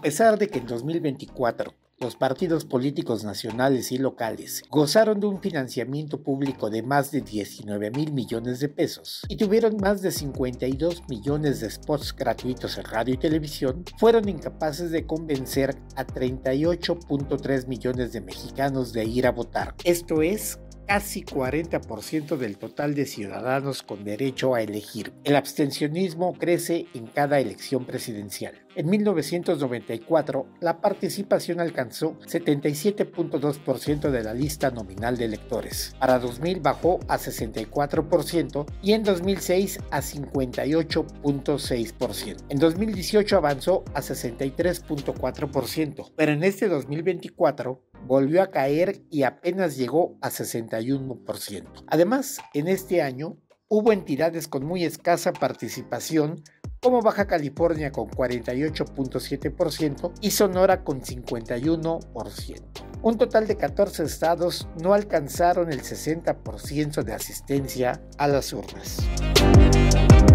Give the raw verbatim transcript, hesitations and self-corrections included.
pesar de que en dos mil veinticuatro los partidos políticos nacionales y locales gozaron de un financiamiento público de más de diecinueve mil millones de pesos y tuvieron más de cincuenta y dos millones de spots gratuitos en radio y televisión, fueron incapaces de convencer a treinta y ocho punto tres millones de mexicanos de ir a votar. Esto es casi cuarenta por ciento del total de ciudadanos con derecho a elegir. El abstencionismo crece en cada elección presidencial. En mil novecientos noventa y cuatro, la participación alcanzó setenta y siete punto dos por ciento de la lista nominal de electores. Para dos mil bajó a sesenta y cuatro por ciento y en dos mil seis a cincuenta y ocho punto seis por ciento. En dos mil dieciocho avanzó a sesenta y tres punto cuatro por ciento, pero en este dos mil veinticuatro volvió a caer y apenas llegó a sesenta y uno por ciento. Además, en este año hubo entidades con muy escasa participación como Baja California con cuarenta y ocho punto siete por ciento y Sonora con cincuenta y uno por ciento. Un total de catorce estados no alcanzaron el sesenta por ciento de asistencia a las urnas.